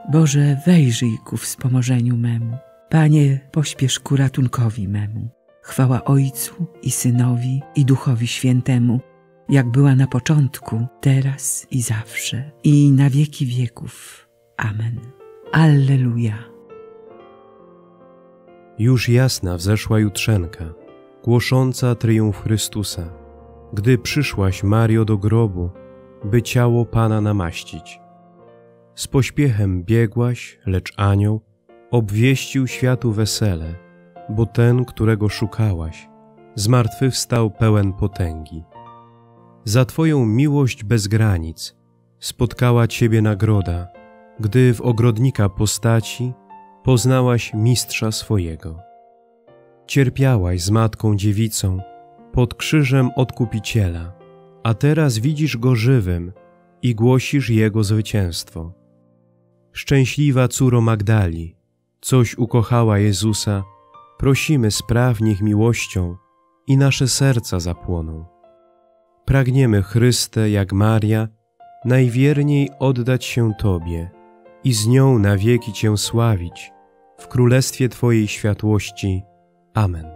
Boże, wejrzyj ku wspomożeniu memu. Panie, pośpiesz ku ratunkowi memu. Chwała Ojcu i Synowi, i Duchowi Świętemu, jak była na początku, teraz i zawsze, i na wieki wieków. Amen. Alleluja. Już jasna wzeszła jutrzenka, głosząca tryumf Chrystusa, gdy przyszłaś, Mario, do grobu, by ciało Pana namaścić. Z pośpiechem biegłaś, lecz anioł obwieścił światu wesele, bo ten, którego szukałaś, zmartwychwstał pełen potęgi. Za Twoją miłość bez granic spotkała Ciebie nagroda, gdy w ogrodnika postaci poznałaś mistrza swojego. Cierpiałaś z Matką Dziewicą pod krzyżem Odkupiciela, a teraz widzisz Go żywym i głosisz Jego zwycięstwo. Szczęśliwa córo Magdali, coś ukochała Jezusa, prosimy, spraw niech miłością i nasze serca zapłoną. Pragniemy, Chryste, jak Maria, najwierniej oddać się Tobie i z nią na wieki Cię sławić w królestwie Twojej światłości. Amen.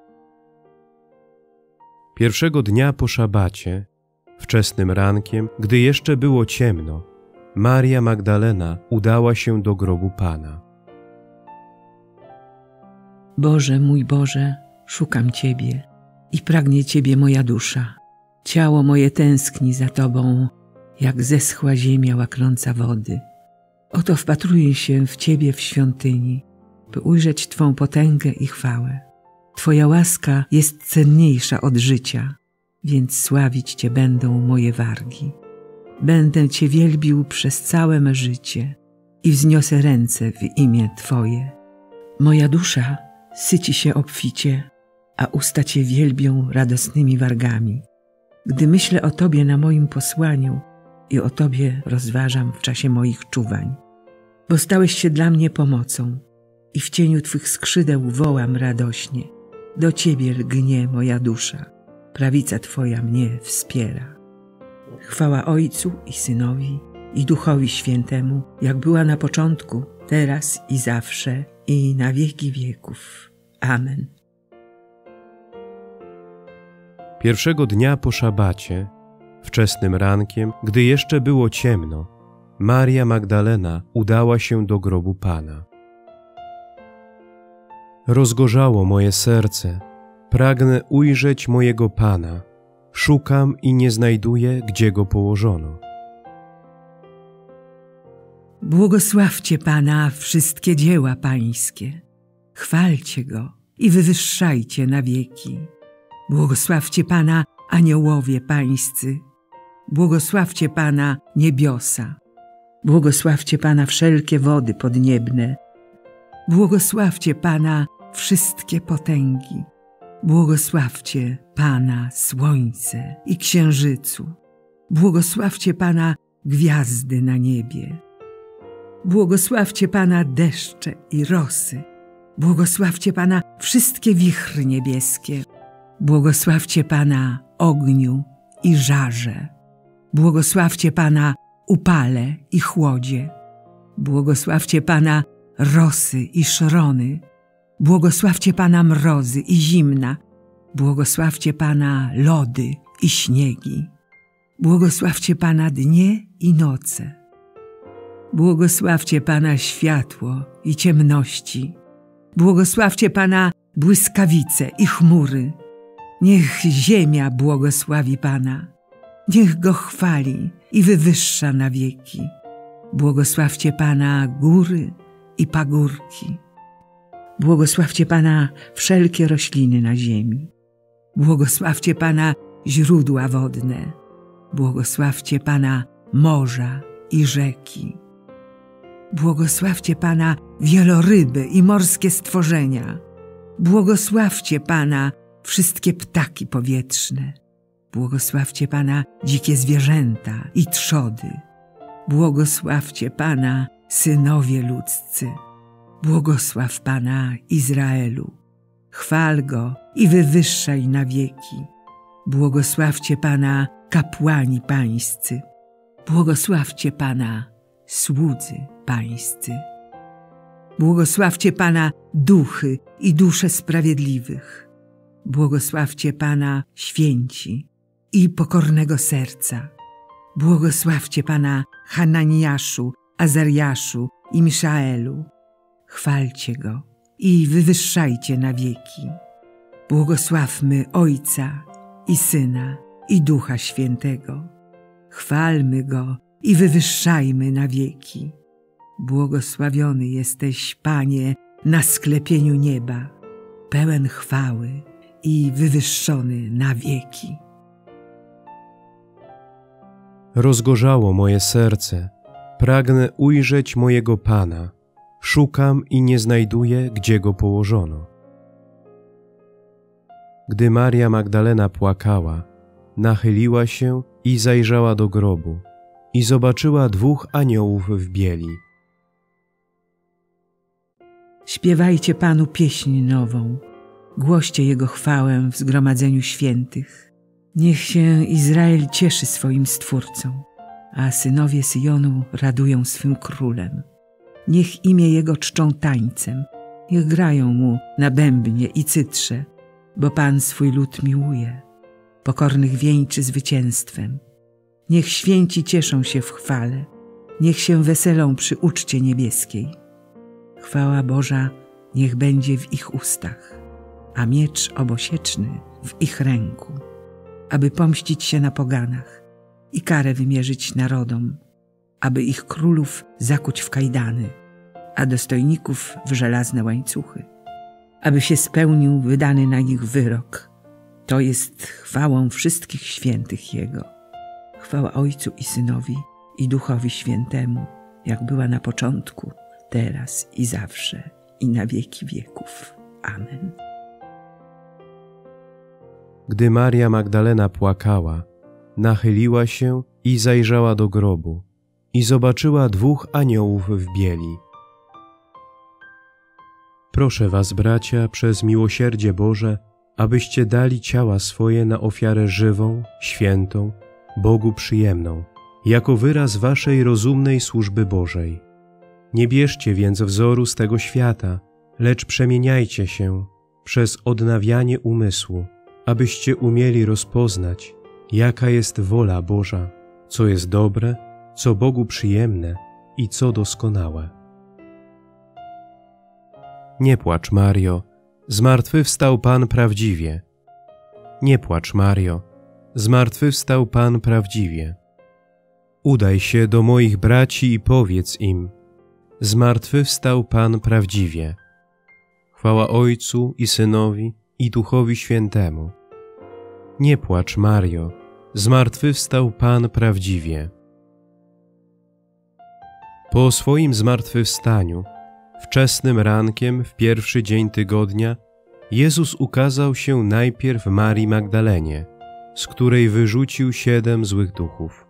Pierwszego dnia po szabacie, wczesnym rankiem, gdy jeszcze było ciemno, Maria Magdalena udała się do grobu Pana. Boże, mój Boże, szukam Ciebie i pragnie Ciebie moja dusza. Ciało moje tęskni za Tobą, jak zeschła ziemia łaknąca wody. Oto wpatruję się w Ciebie w świątyni, by ujrzeć Twą potęgę i chwałę. Twoja łaska jest cenniejsza od życia, więc sławić Cię będą moje wargi. Będę Cię wielbił przez całe me życie i wzniosę ręce w imię Twoje. Moja dusza syci się obficie, a usta Cię wielbią radosnymi wargami. Gdy myślę o Tobie na moim posłaniu i o Tobie rozważam w czasie moich czuwań. Bo stałeś się dla mnie pomocą i w cieniu Twych skrzydeł wołam radośnie. Do Ciebie lgnie moja dusza, prawica Twoja mnie wspiera. Chwała Ojcu i Synowi, i Duchowi Świętemu, jak była na początku, teraz i zawsze, i na wieki wieków. Amen. Pierwszego dnia po szabacie, wczesnym rankiem, gdy jeszcze było ciemno, Maria Magdalena udała się do grobu Pana. Rozgorzało moje serce, pragnę ujrzeć mojego Pana, szukam i nie znajduję, gdzie Go położono. Błogosławcie Pana wszystkie dzieła Pańskie, chwalcie Go i wywyższajcie na wieki. Błogosławcie Pana aniołowie Pańscy, błogosławcie Pana niebiosa, błogosławcie Pana wszelkie wody podniebne, błogosławcie Pana wszystkie potęgi, błogosławcie Pana słońce i księżycu, błogosławcie Pana gwiazdy na niebie, błogosławcie Pana deszcze i rosy, błogosławcie Pana wszystkie wichry niebieskie, błogosławcie Pana ogniu i żarze, błogosławcie Pana upale i chłodzie, błogosławcie Pana rosy i szrony, błogosławcie Pana mrozy i zimna, błogosławcie Pana lody i śniegi, błogosławcie Pana dnie i noce, błogosławcie Pana światło i ciemności, błogosławcie Pana błyskawice i chmury. Niech ziemia błogosławi Pana, niech Go chwali i wywyższa na wieki. Błogosławcie Pana góry i pagórki. Błogosławcie Pana wszelkie rośliny na ziemi. Błogosławcie Pana źródła wodne. Błogosławcie Pana morza i rzeki. Błogosławcie Pana wieloryby i morskie stworzenia. Błogosławcie Pana wszystkie ptaki powietrzne. Błogosławcie Pana dzikie zwierzęta i trzody. Błogosławcie Pana synowie ludzcy. Błogosław Pana Izraelu. Chwal Go i wywyższaj na wieki. Błogosławcie Pana kapłani pańscy. Błogosławcie Pana słudzy pańscy. Błogosławcie Pana duchy i dusze sprawiedliwych. Błogosławcie Pana święci i pokornego serca. Błogosławcie Pana Hananiaszu, Azariaszu i Miszaelu. Chwalcie Go i wywyższajcie na wieki. Błogosławmy Ojca i Syna i Ducha Świętego. Chwalmy Go i wywyższajmy na wieki. Błogosławiony jesteś, Panie, na sklepieniu nieba, pełen chwały i wywyższony na wieki. Rozgorzało moje serce, pragnę ujrzeć mojego Pana. Szukam i nie znajduję, gdzie Go położono. Gdy Maria Magdalena płakała, nachyliła się i zajrzała do grobu i zobaczyła 2 aniołów w bieli. Śpiewajcie Panu pieśń nową, głoście Jego chwałę w zgromadzeniu świętych. Niech się Izrael cieszy swoim Stwórcą, a synowie Syjonu radują swym Królem. Niech imię Jego czczą tańcem, niech grają Mu na bębnie i cytrze, bo Pan swój lud miłuje, pokornych wieńczy zwycięstwem. Niech święci cieszą się w chwale, niech się weselą przy uczcie niebieskiej. Chwała Boża niech będzie w ich ustach, a miecz obosieczny w ich ręku, aby pomścić się na poganach i karę wymierzyć narodom, aby ich królów zakuć w kajdany, a dostojników w żelazne łańcuchy, aby się spełnił wydany na nich wyrok. To jest chwałą wszystkich świętych Jego. Chwała Ojcu i Synowi i Duchowi Świętemu, jak była na początku, teraz i zawsze, i na wieki wieków. Amen. Gdy Maria Magdalena płakała, nachyliła się i zajrzała do grobu i zobaczyła 2 aniołów w bieli. Proszę was, bracia, przez miłosierdzie Boże, abyście dali ciała swoje na ofiarę żywą, świętą, Bogu przyjemną, jako wyraz waszej rozumnej służby Bożej. Nie bierzcie więc wzoru z tego świata, lecz przemieniajcie się przez odnawianie umysłu, abyście umieli rozpoznać, jaka jest wola Boża, co jest dobre, co Bogu przyjemne i co doskonałe. Nie płacz, Mario, zmartwychwstał Pan prawdziwie. Nie płacz, Mario, zmartwychwstał Pan prawdziwie. Udaj się do moich braci i powiedz im, zmartwychwstał Pan prawdziwie. Chwała Ojcu i Synowi i Duchowi Świętemu. Nie płacz, Mario, zmartwychwstał Pan prawdziwie. Po swoim zmartwychwstaniu, wczesnym rankiem w pierwszy dzień tygodnia, Jezus ukazał się najpierw Marii Magdalenie, z której wyrzucił 7 złych duchów.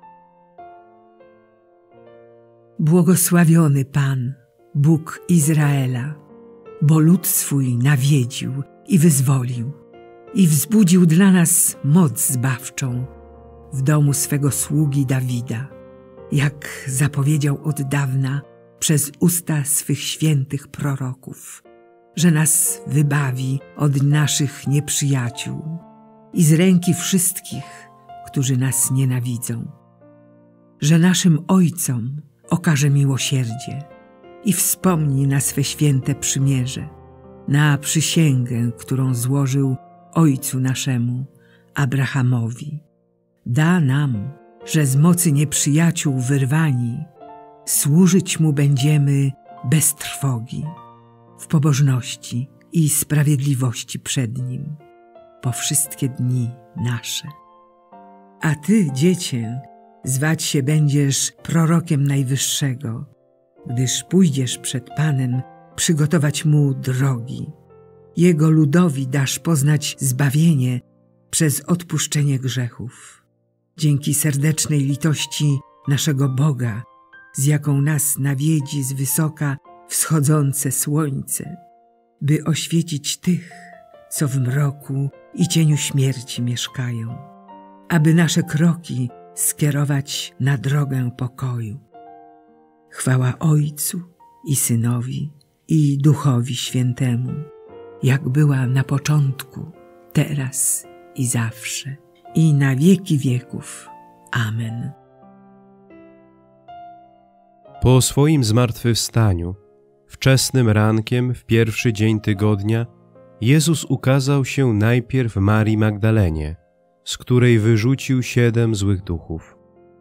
Błogosławiony Pan, Bóg Izraela, bo lud swój nawiedził i wyzwolił i wzbudził dla nas moc zbawczą w domu swego sługi Dawida, jak zapowiedział od dawna przez usta swych świętych proroków, że nas wybawi od naszych nieprzyjaciół i z ręki wszystkich, którzy nas nienawidzą, że naszym ojcom okaże miłosierdzie i wspomni na swe święte przymierze, na przysięgę, którą złożył ojcu naszemu, Abrahamowi. Da nam, że z mocy nieprzyjaciół wyrwani, służyć Mu będziemy bez trwogi, w pobożności i sprawiedliwości przed Nim, po wszystkie dni nasze. A Ty, Dziecię, zwać się będziesz prorokiem Najwyższego, gdyż pójdziesz przed Panem przygotować Mu drogi. Jego ludowi dasz poznać zbawienie przez odpuszczenie grzechów. Dzięki serdecznej litości naszego Boga, z jaką nas nawiedzi z wysoka wschodzące słońce, by oświecić tych, co w mroku i cieniu śmierci mieszkają, aby nasze kroki skierować na drogę pokoju. Chwała Ojcu i Synowi, i Duchowi Świętemu, jak była na początku, teraz i zawsze, i na wieki wieków. Amen. Po swoim zmartwychwstaniu, wczesnym rankiem w pierwszy dzień tygodnia, Jezus ukazał się najpierw Marii Magdalenie, z której wyrzucił 7 złych duchów.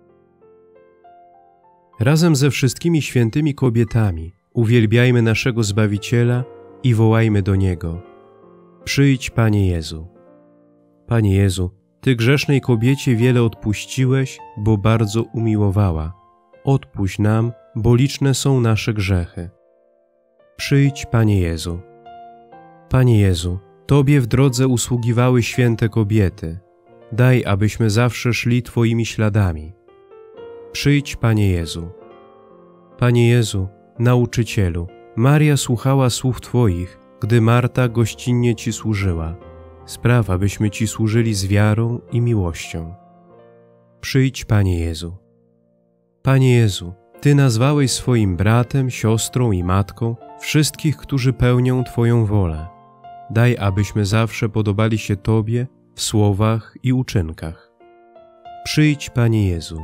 Razem ze wszystkimi świętymi kobietami uwielbiajmy naszego Zbawiciela i wołajmy do Niego: Przyjdź, Panie Jezu. Panie Jezu, Ty grzesznej kobiecie wiele odpuściłeś, bo bardzo umiłowała. Odpuść nam, bo liczne są nasze grzechy. Przyjdź, Panie Jezu. Panie Jezu, Tobie w drodze usługiwały święte kobiety. Daj, abyśmy zawsze szli Twoimi śladami. Przyjdź, Panie Jezu. Panie Jezu, Nauczycielu, Maria słuchała słów Twoich, gdy Marta gościnnie Ci służyła. Spraw, abyśmy Ci służyli z wiarą i miłością. Przyjdź, Panie Jezu. Panie Jezu, Ty nazwałeś swoim bratem, siostrą i matką wszystkich, którzy pełnią Twoją wolę. Daj, abyśmy zawsze podobali się Tobie w słowach i uczynkach. Przyjdź, Panie Jezu.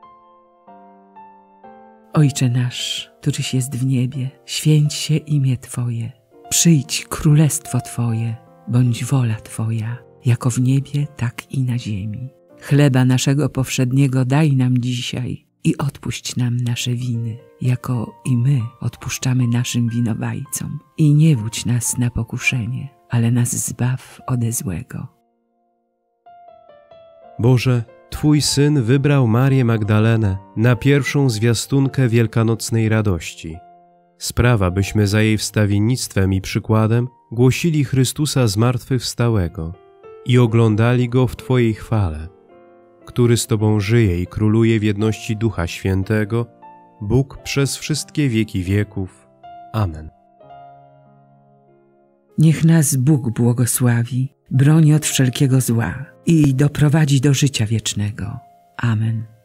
Ojcze nasz, któryś jest w niebie, święć się imię Twoje. Przyjdź królestwo Twoje, bądź wola Twoja, jako w niebie, tak i na ziemi. Chleba naszego powszedniego daj nam dzisiaj i odpuść nam nasze winy, jako i my odpuszczamy naszym winowajcom. I nie wódź nas na pokuszenie, ale nas zbaw ode złego. Boże, Twój Syn wybrał Marię Magdalenę na pierwszą zwiastunkę wielkanocnej radości. Sprawa, byśmy za jej wstawiennictwem i przykładem głosili Chrystusa zmartwychwstałego i oglądali Go w Twojej chwale, który z Tobą żyje i króluje w jedności Ducha Świętego, Bóg przez wszystkie wieki wieków. Amen. Niech nas Bóg błogosławi, broni od wszelkiego zła i doprowadzi do życia wiecznego. Amen.